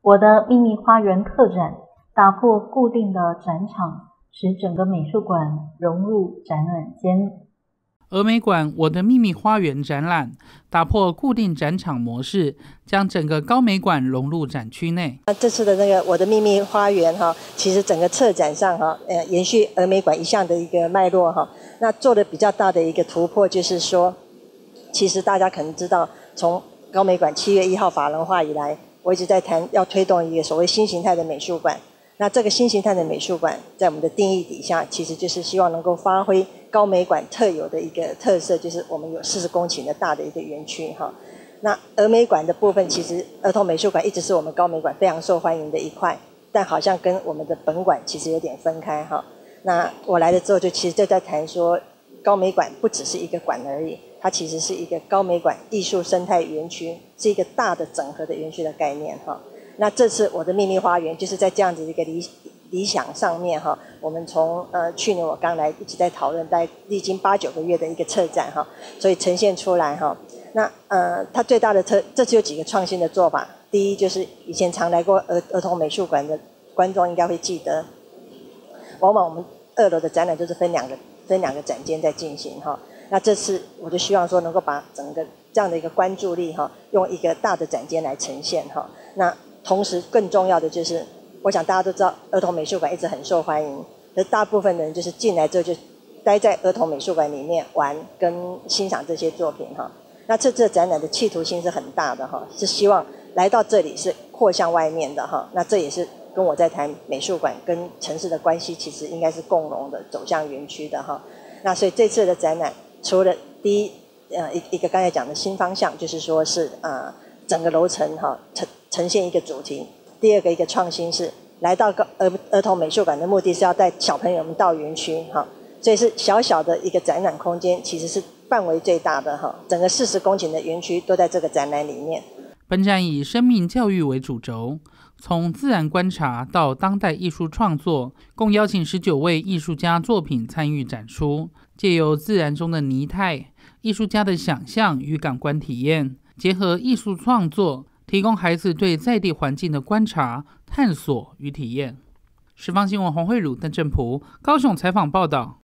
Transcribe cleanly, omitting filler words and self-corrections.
我的秘密花园特展打破固定的展场，使整个美术馆融入展览间。 峨眉馆我的秘密花园展览打破固定展场模式，将整个高美馆融入展区内。 这次的那个我的秘密花园其实整个策展上延续峨眉馆一向的一个脉络那做的比较大的一个突破就是说，其实大家可能知道，从高美馆7月1号法人化以来，我一直在谈要推动一个所谓新形态的美术馆。那这个新形态的美术馆在我们的定义底下，其实就是希望能够发挥高美馆特有的一个特色，就是我们有40公顷的大的一个园区那峨眉馆的部分，其实儿童美术馆一直是我们高美馆非常受欢迎的一块，但好像跟我们的本馆其实有点分开那我来了之后，其实就在谈说，高美馆不只是一个馆而已，它其实是一个高美馆艺术生态园区，是一个大的整合的园区的概念那这次我的秘密花园就是在这样子一个理想上面我们从去年我刚来一直在讨论，大概历经8、9个月的一个策展所以呈现出来那它最大的这次有几个创新的做法。第一就是以前常来过儿童美术馆的观众应该会记得，往往我们2楼的展览都是分两个展间在进行那这次我就希望说能够把整个这样的一个关注力用一个大的展间来呈现那同时更重要的就是，我想大家都知道儿童美术馆一直很受欢迎，可是大部分人就是进来之后就待在儿童美术馆里面玩跟欣赏这些作品那这次展览的企图心是很大的是希望来到这里是扩向外面的那这也是跟我在谈美术馆跟城市的关系，其实应该是共融的，走向园区的那所以这次的展览除了第一一个刚才讲的新方向，就是说是整个楼层呈现一个主题。第二个一个创新是来到儿童美术馆的目的是要带小朋友们到园区所以是小小的一个展览空间，其实是范围最大的整个40公顷的园区都在这个展览里面。 本展以生命教育为主轴，从自然观察到当代艺术创作，共邀请19位艺术家作品参与展出，借由自然中的泥态、艺术家的想象与感官体验，结合艺术创作，提供孩子对在地环境的观察、探索与体验。时方新闻黄慧茹、邓正璞高雄采访报道。